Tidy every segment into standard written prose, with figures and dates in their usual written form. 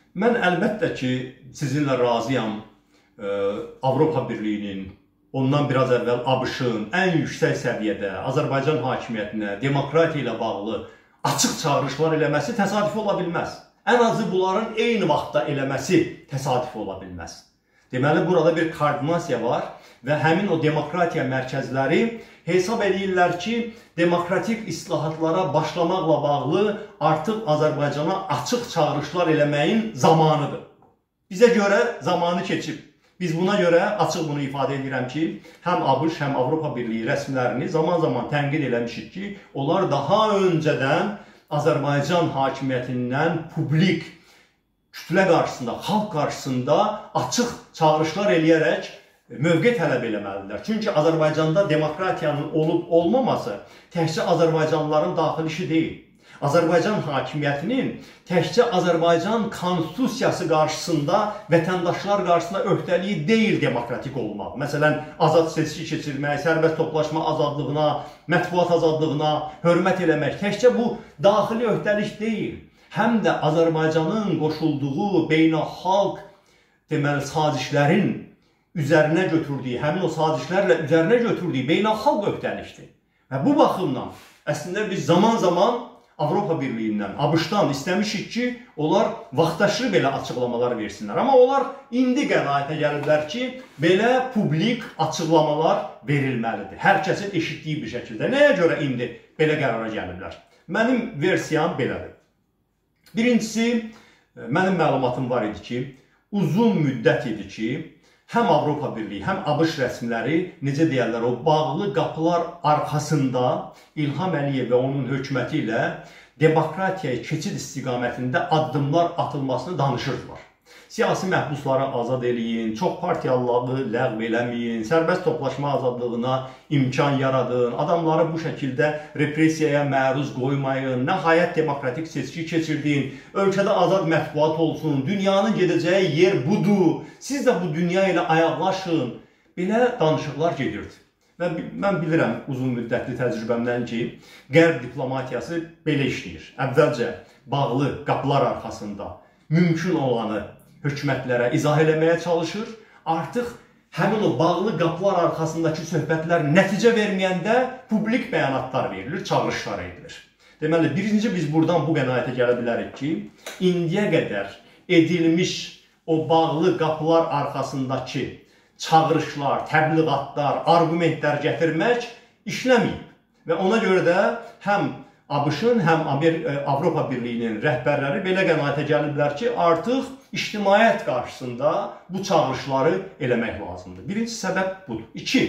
Mən əlbəttə ki, sizinlə razıyam. Avropa Birliyinin, ondan biraz əvvəl ABŞ-ın ən yüksək səviyyədə Azərbaycan hakimiyyətinə, demokratiya ilə bağlı açıq çağırışlar eləməsi təsadüfi ola bilməz. Ən azı bunların eyni vaxtda eləməsi təsadüfi ola bilməz. Deməli, burada bir koordinasiya var və həmin o demokratiya mərkəzləri hesab edirlər ki, demokratik islahatlara başlamaqla bağlı artıq Azərbaycana açıq çağırışlar eləməyin zamanıdır. Bizə görə zamanı keçib. Biz buna görə açıq bunu ifadə edirəm ki, həm ABŞ, həm Avropa Birliyi rəsmilərini zaman-zaman tənqid eləmişik ki, onlar daha öncədən Azərbaycan hakimiyyətindən publik kütlə qarşısında, xalq qarşısında açıq çağırışlar eləyərək mövqe tələb eləməlidirlər. Çünki Azərbaycanda demokratiyanın olub-olmaması təkcə Azərbaycanlıların daxili işi deyil. Azərbaycan hakimiyyətinin təkcə Azərbaycan konstitusiyası qarşısında, vətəndaşlar qarşısında öhdəliyi deyil demokratik olmaq. Məsələn, azad seçki keçirmək, sərbəst toplaşma azadlığına, mətbuat azadlığına hörmət eləmək. Təkcə bu daxili öhdəlik deyil. Həm də Azərbaycanın qoşulduğu beynəlxalq sazişlərin üzərinə götürdüyü, həmin o sazişlərlə üzərinə götürdüyü beynəlxalq öhdəlikdir. Və bu baxımdan əslində biz zaman-zaman Avropa Birliyindən, ABŞ-dan istəmişik ki, onlar vaxtaşırı belə açıqlamalar versinlər. Amma onlar indi qənaətə gəliblər ki, belə publik açıqlamalar verilməlidir. Hər kəsin eşitdiyi bir şəkildə. Nəyə görə indi belə qərara gəliblər? Mənim versiyam belədir. Birincisi, mənim məlumatım var idi ki, uzun müddət idi ki, həm Avropa Birliyi, həm ABŞ rəsmiləri, necə deyərlər, o bağlı qapılar arxasında İlham Əliyev və onun hökuməti ilə demokratiyaya keçid istiqamətində addımlar atılmasını danışırdılar. Siyasi məhbusları azad eləyin, çox partiyalılığı ləğv eləməyin, sərbəst toplaşma azadlığına imkan yaradın, adamları bu şəkildə repressiyaya məruz qoymayın, nəhayət demokratik seçki keçirdin, ölkədə azad mətbuat olsun, dünyanın gedəcəyi yer budur, siz də bu dünya ilə ayaqlaşın. Belə danışıqlar gedirdi. Və mən bilirəm uzun müddətli təcrübəmdən ki, Qərb diplomatiyası belə işləyir. Əvvəlcə bağlı qapılar arxasında mümkün olanı hökumətlərə izah eləməyə çalışır. Artıq həmin o bağlı qapılar arxasındakı söhbətlər nəticə verməyəndə publik bəyanatlar verilir, çağırışlar edilir. Deməli, birinci biz buradan bu qənaətə gələ bilərik ki, indiyə qədər edilmiş o bağlı qapılar arxasındakı çağırışlar, təbliğatlar, argumentlər gətirmək işləməyib. Və ona görə də həm ABŞ-ın, həm Avropa Birliyinin rəhbərləri belə qənaətə gəliblər ki, artıq ictimaiyyət qarşısında bu çağırışları eləmək lazımdır. Birinci səbəb budur. 2.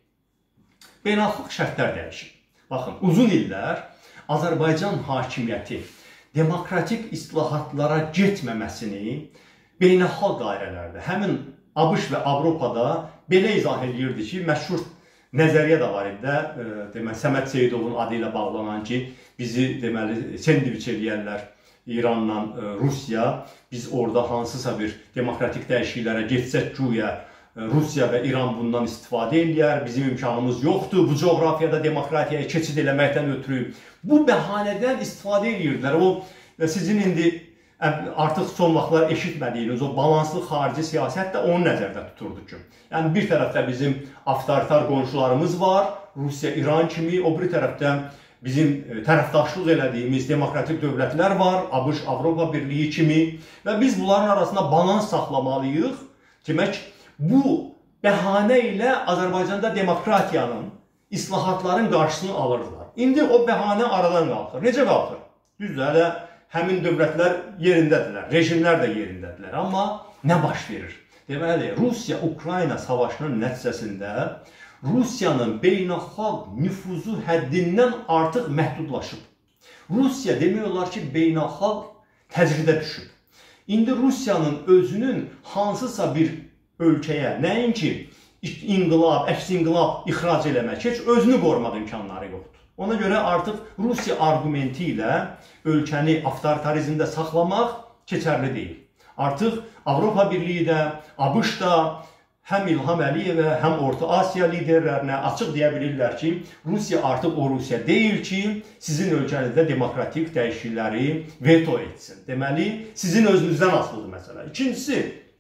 Beynəlxalq şərtlər dəyişir. Baxın, uzun illər Azərbaycan hakimiyyəti demokratik islahatlara getməməsini beynəlxalq dairələrdə, həmin ABŞ və Avropada belə izah edirdi ki, məşhur nəzəriyyə də var idi, Səməd Seyidovun adı ilə bağlanan ki, bizi sendviç eləyərlər İranla Rusiya, biz orada hansısa bir demokratik dəyişikliklərə getsək güya Rusiya və İran bundan istifadə eləyər, bizim imkanımız yoxdur, bu coğrafiyada demokratiyaya keçid eləməkdən ötürü. Bu bəhanədən istifadə edirdilər. O sizin indi artıq son vaxtlar eşitmədiyiniz o balanslı xarici siyasət də onu nəzərdə tuturdu ki. Yəni bir tərəfdə bizim avtoritar qonşularımız var, Rusiya, İran kimi, o bir tərəfdən bizim tərəfdaşlıq elədiyimiz demokratik dövlətlər var, ABŞ, Avropa Birliyi kimi və biz bunların arasında balans saxlamalıyıq. Demək, bu bəhanə ilə Azərbaycanda demokratiyanın, islahatların qarşısını alırdılar. İndi o bəhanə aradan qalxır. Necə qalxır? Düzdür, hələ həmin dövlətlər yerindədirlər, rejimlər də yerindədirlər. Amma nə baş verir? Deməli, Rusiya-Ukrayna savaşının nəticəsində Rusiyanın beynəlxalq nüfuzu həddindən artıq məhdudlaşıb. Rusiya demək olar ki, beynəlxalq təcridə düşüb. İndi Rusiyanın özünün hansısa bir ölkəyə, nəinki inqilab, əks-inqilab ixrac eləmək, heç özünü qorumaq imkanları yoxdur. Ona görə artıq Rusiya argumenti ilə ölkəni avtoritarizmdə saxlamaq keçərli deyil. Artıq Avropa Birliyi də, ABŞ da, həm İlham Əliyevə, həm Orta Asiya liderlərinə açıq deyə bilirlər ki, Rusiya artıq o Rusiya deyil ki, sizin ölkənizdə demokratik dəyişiklikləri veto etsin. Deməli, sizin özünüzdən asılıdır məsələ. İkincisi,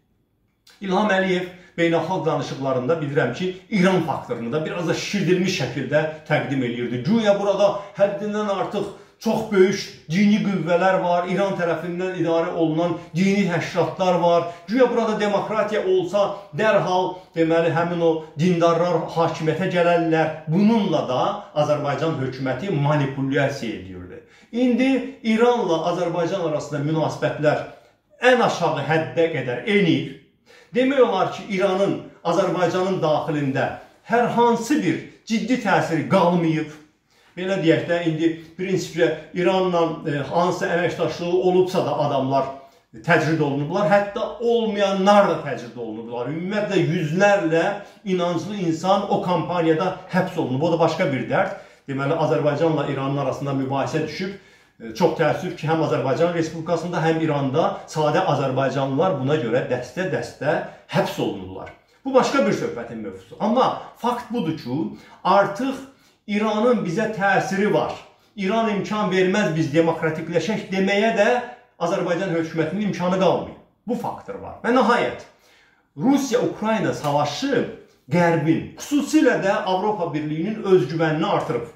İlham Əliyev beynəlxalq danışıqlarında bilirəm ki, İran faktorunu da biraz da şişirdilmiş şəkildə təqdim edirdi. Güya burada həddindən artıq çox böyük dini qüvvələr var, İran tərəfindən idarə olunan dini təşkilatlar var. Güya burada demokratiya olsa dərhal deməli həmin o dindarlar hakimiyyətə gələrlər. Bununla da Azərbaycan hökuməti manipulyasiya edirdi. İndi İranla Azərbaycan arasında münasibətlər ən aşağı həddə qədər enir. Demək olar ki, İranın Azərbaycanın daxilində hər hansı bir ciddi təsiri qalmayıb. Belə deyək də, indi prinsipcə İranla hansısa əməkdaşlığı olubsa da adamlar təcrid olunublar, hətta olmayanlar da təcrid olunublar. Ümumiyyətlə, yüzlərlə inanclı insan o kampaniyada həbs olunub. O da başqa bir dərd. Deməli, Azərbaycanla İranın arasında mübahisə düşüb. Çox təəssüf ki, həm Azərbaycan Respublikasında, həm İranda sadə Azərbaycanlılar buna görə dəstə-dəstə həbs olunurlar. Bu başqa bir söhbətin mövzusu. Amma fakt budur ki, artıq İranın bizə təsiri var. İran imkan verməz biz demokratikləşək deməyə də Azərbaycan hökumətinin imkanı qalmıyor. Bu faktor var. Və nəhayət, Rusiya-Ukrayna savaşı Qərbin, xüsusilə də Avropa Birliyinin özgüvənini artırıb.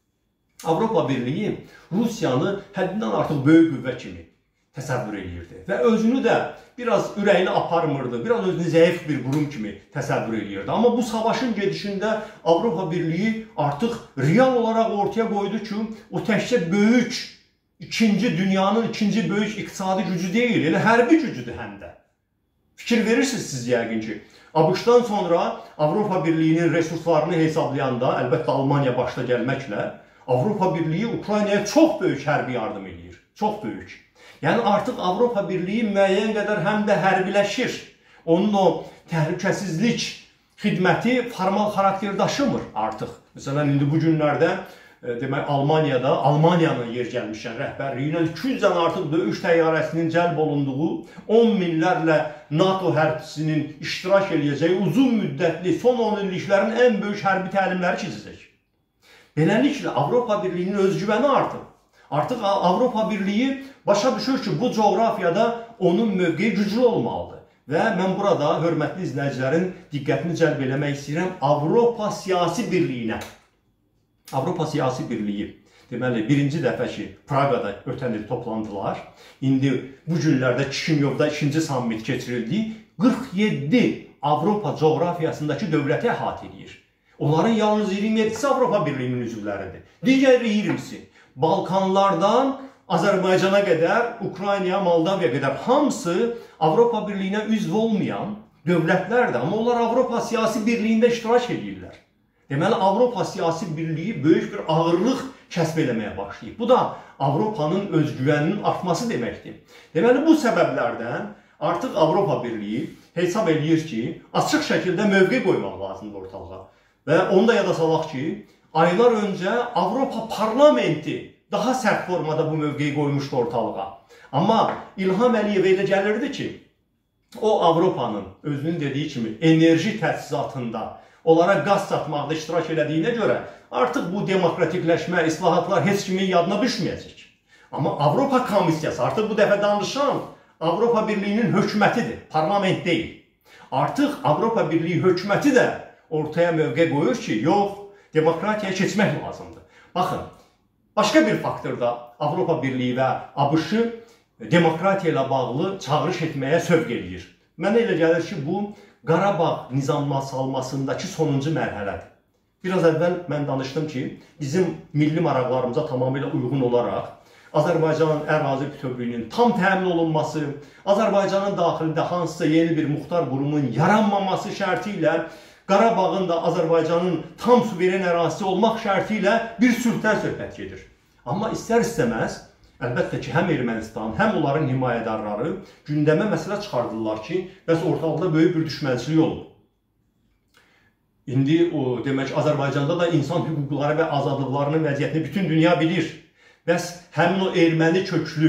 Avropa Birliyi Rusiyanı həddindən artıq böyük qüvvə kimi təsəvvür edirdi. Və özünü də biraz ürəyini aparmırdı, biraz özünü zəif bir qurum kimi təsəvvür edirdi. Amma bu savaşın gedişində Avropa Birliyi artıq real olaraq ortaya qoydu ki, o təkcə böyük, dünyanın ikinci böyük iqtisadi gücü deyil, elə hərbi gücüdür həm də. Fikir verirsiniz siz yəqin ki, ABŞ-dan sonra Avropa Birliyinin resurslarını hesablayanda, əlbəttə Almaniya başda gəlməklə, Avropa Birliyi Ukraynaya çox böyük hərbi yardım edir. Çox böyük. Yəni artıq Avropa Birliyi müəyyən qədər həm də hərbiləşir. Onun o təhlükəsizlik xidməti formal xarakter daşımır artıq. Məsələn, indi bu günlərdə demək Almaniyanın yer gəlmişən rəhbərliyi ilə 200-dən artıq döyüş təyyarəsinin cəlb olunduğu, 10 minlərlə NATO hərbçisinin iştirak edəcəyi uzun müddətli son 10 illiklərin ən böyük hərbi təlimləri keçəcək. Beləliklə Avropa Birliyinin özgüvəni artıq. Artıq Avropa Birliyi başa düşür ki, bu coğrafiyada onun mövqeyi güclü olmalıdır. Və mən burada hörmətli izləyicilərin diqqətini cəlb eləmək istəyirəm Avropa Siyasi Birliyinə. Avropa Siyasi Birliyi, deməli, birinci dəfə ki, Praqada ötən il toplandılar. İndi bu günlərdə Kişinyovda ikinci sammit keçirildi. 47 Avropa coğrafiyasındakı dövləti əhatə edir. Onların yalnız 27-si Avropa Birliyinin üzvləridir. Digər 20-si Balkanlardan Azərbaycana qədər, Ukraynaya, Moldavaya qədər hamısı Avropa Birliyinə üzv olmayan dövlətlərdir. Amma onlar Avropa Siyasi Birliyində iştirak edirlər. Deməli, Avropa Siyasi Birliyi böyük bir ağırlıq kəsb eləməyə başlayıb. Bu da Avropanın özgüvəninin artması deməkdir. Deməli, bu səbəblərdən artıq Avropa Birliyi hesab edir ki, açıq şəkildə mövqe qoymaq lazımdır ortalığa. Və onu da yada salaq ki, aylar öncə Avropa Parlamenti daha sərt formada bu mövqeyi qoymuşdu ortalığa. Amma İlham Əliyevə elə gəlirdi ki, o Avropanın özünün dediyi kimi enerji təchizatında onlara qaz satmaqda iştirak elədiyinə görə artıq bu demokratikləşmə, islahatlar heç kimin yadına düşməyəcək. Amma Avropa Komissiyası artıq bu dəfə danışan Avropa Birliyinin hökumətidir, parlament deyil. Artıq Avropa Birliyi hökuməti də ortaya mövqe qoyur ki, yox, demokratiyaya keçmək lazımdır. Baxın, başqa bir faktor da Avropa Birliyi və ABŞ-ı demokratiya ilə bağlı çağırış etməyə sövq edir. Mənə elə gəlir ki, bu Qarabağ nizamına salmasındakı sonuncu mərhələdir. Biraz əvvəl mən danışdım ki, bizim milli maraqlarımıza tamamilə uyğun olaraq Azərbaycanın ərazi bütövlüyünün tam təmin olunması, Azərbaycanın daxilində hansısa yeni bir muxtar qurumun yaranmaması şərti ilə Qarabağın da Azərbaycanın tam suveren ərazisi olmaq şərti ilə bir sülhdən söhbət gedir. Amma istər-istəməz, əlbəttə ki, həm Ermənistan, həm onların himayədarları gündəmə məsələ çıxardırlar ki, bəs ortalıqda böyük bir düşmənçilik olub. İndi demək, Azərbaycanda da insan hüquqları və azadlıqlarının vəziyyətini bütün dünya bilir. Bəs həmin o erməni köklü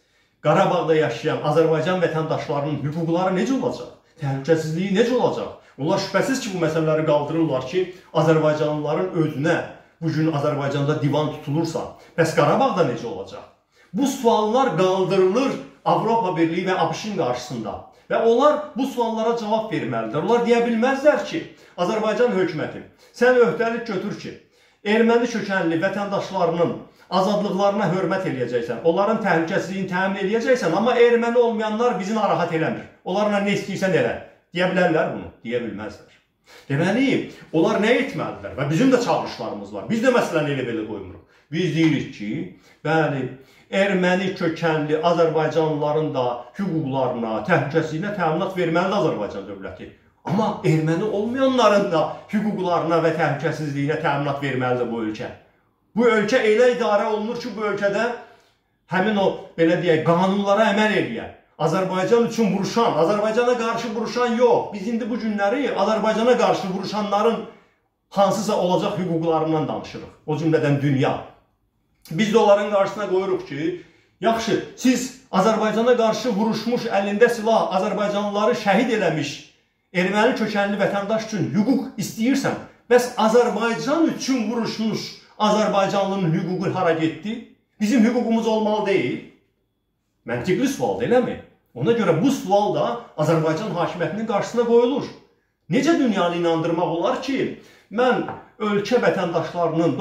Qarabağda yaşayan Azərbaycan vətəndaşlarının hüquqları necə olacaq? Təhlükəsizliyi necə olacaq? Onlar şübhəsiz ki, bu məsələləri qaldırırlar ki, Azərbaycanlıların özünə bugün Azərbaycanda divan tutulursa, bəs Qarabağda necə olacaq? Bu suallar qaldırılır Avropa Birliyi və ABŞ-ın qarşısında və onlar bu suallara cavab verməlidir. Onlar deyə bilməzlər ki, Azərbaycan hökuməti, sən öhdəlik götür ki, erməni kökənli vətəndaşlarının azadlıqlarına hörmət eləyəcəksən, onların təhlükəsizliyini təmin eləyəcəksən, amma erməni olmayanlar bizi narahat eləmir. Onlarla nə istəyirsən elə. Deyə bilərlər bunu? Deyə bilməzlər. Deməli, onlar nə etməlidirlər? Və bizim də çağırışlarımız var. Biz də məsələni elə belə qoymuruq. Biz deyirik ki, bəli, erməni kökənli Azərbaycanlıların da hüquqlarına, təhlükəsizliyinə təminat verməlidir Azərbaycan dövləti. Amma erməni olmayanların da hüquqlarına və təhlükəsizliyinə təminat verməlidir bu ölkə. Bu ölkə elə idarə olunur ki, bu ölkədə həmin o, belə deyək, qanunlara əməl eləyən, Azərbaycan üçün vuruşan, Azərbaycana qarşı vuruşan yox. Biz indi bu günləri Azərbaycana qarşı vuruşanların hansısa olacaq hüquqlarından danışırıq. O cümlədən dünya. Biz də onların qarşısına qoyuruq ki, yaxşı, siz Azərbaycana qarşı vuruşmuş, əlində silah, Azərbaycanlıları şəhid eləmiş, erməni kökənli vətəndaş üçün hüquq istəyirsən, bəs Azərbaycan üçün vuruşmuş Azərbaycanlının hüququ hara getdi? Bizim hüququmuz olmalı deyil. Məntiqli sualdır, eləmi? Ona görə bu sual da Azərbaycan hakimiyyətinin qarşısına qoyulur. Necə dünyanı inandırmaq olar ki, mən ölkə vətəndaşlarının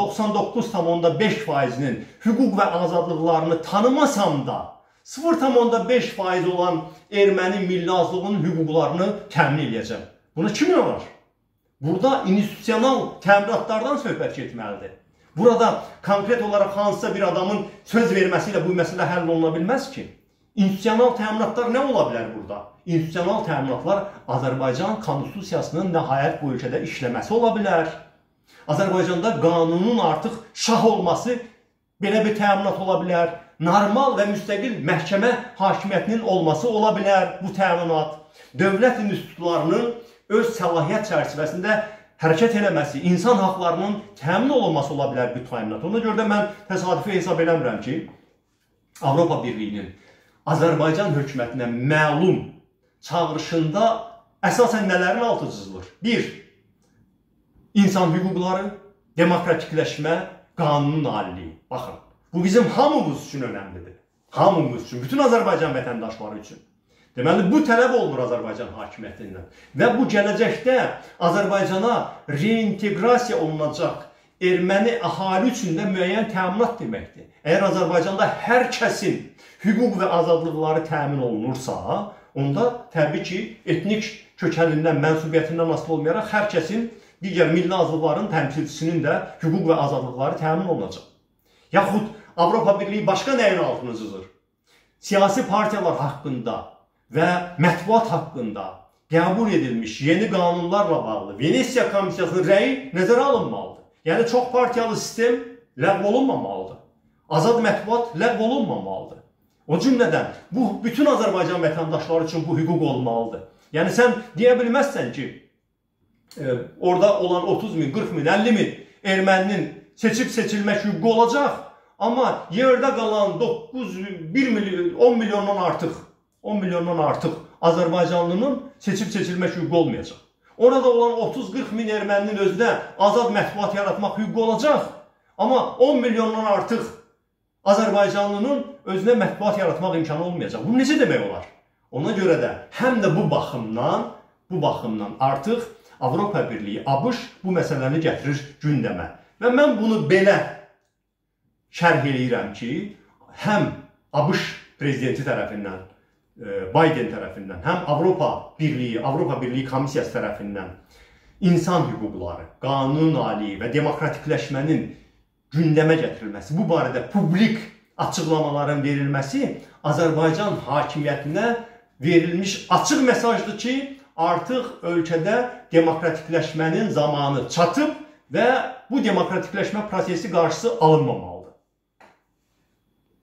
99,5%-nin hüquq və azadlıqlarını tanımasam da 0,5% olan erməni milli azlığının hüquqlarını təmin edəcəm. Buna kim inanır? Burada institusional təminatlardan söhbət getməlidir. Burada konkret olaraq hansısa bir adamın söz verməsiyle bu məsələ həll oluna bilməz ki. İnstitusional təminatlar nə ola bilər burada? İnstitusional təminatlar Azərbaycan konstitusiyasının nəhayət bu ölkədə işləməsi ola bilər. Azərbaycanda qanunun artıq şah olması belə bir təminat ola bilər. Normal və müstəqil məhkəmə hakimiyyətinin olması ola bilər bu təminat. Dövlət institutlarının öz səlahiyyət çərçivəsində hərəkət eləməsi, insan haqlarının təmin olunması ola bilər bu təminat. Ona görə də mən təsadüfi hesab eləmirəm ki, Avropa Birliyinin Azərbaycan hökumətinə məlum çağırışında əsasən nələrin altı çizilir? 1. İnsan hüquqları, demokratikləşmə, qanunun aliliyi. Baxın, bu bizim hamımız üçün önəmlidir. Hamımız üçün, bütün Azərbaycan vətəndaşları üçün. Deməli, bu tələb olunur Azərbaycan hakimiyyətindən. Və bu gələcəkdə Azərbaycana reinteqrasiya olunacaq erməni əhali üçün də müəyyən təminat deməkdir. Əgər Azərbaycanda hər kəsin hüquq və azadlıqları təmin olunursa, onda təbii ki, etnik kökənindən, mənsubiyyətindən asılı olmayaraq hər kəsin digər milli azlıqların təmsilçisinin də hüquq və azadlıqları təmin olunacaq. Yaxud Avropa Birliyi başqa nəyin altını çizir? Siyasi partiyalar haqqında və mətbuat haqqında qəbul edilmiş yeni qanunlarla bağlı Venesiya Komissiyasının rəyi nəzərə alınmalıdır. Yəni, çox partiyalı sistem ləğv olunmamalıdır. Azad mətbuat ləğv olunmamalıdır. O cümlədən, bu, bütün Azərbaycan vətəndaşları üçün bu hüquq olmalıdır. Yəni, sən deyə bilməzsən ki, orada olan 30 min, 40 min, 50 min erməninin seçib-seçilmək hüququ olacaq, amma yerdə qalan 10 milyondan artıq Azərbaycanlının seçib-seçilmək hüququ olmayacaq. Orada olan 30-40 min erməninin özünə azad mətbuat yaratmaq hüququ olacaq, amma 10 milyondan artıq Azərbaycanlının özünə mətbuat yaratmaq imkanı olmayacaq. Bu necə demək olar? Ona görə də həm də bu baxımdan artıq Avropa Birliyi, ABŞ bu məsələni gətirir gündəmə. Və mən bunu belə şərh eləyirəm ki, həm ABŞ prezidenti tərəfindən, Biden tərəfindən, həm Avropa Birliyi Komissiyası tərəfindən insan hüquqları, qanun aliyi və demokratikləşmənin gündəmə gətirilməsi, bu barədə publik açıqlamaların verilməsi Azərbaycan hakimiyyətinə verilmiş açıq mesajdır ki, artıq ölkədə demokratikləşmənin zamanı çatıb və bu demokratikləşmə prosesi qarşısı alınmamalıdır.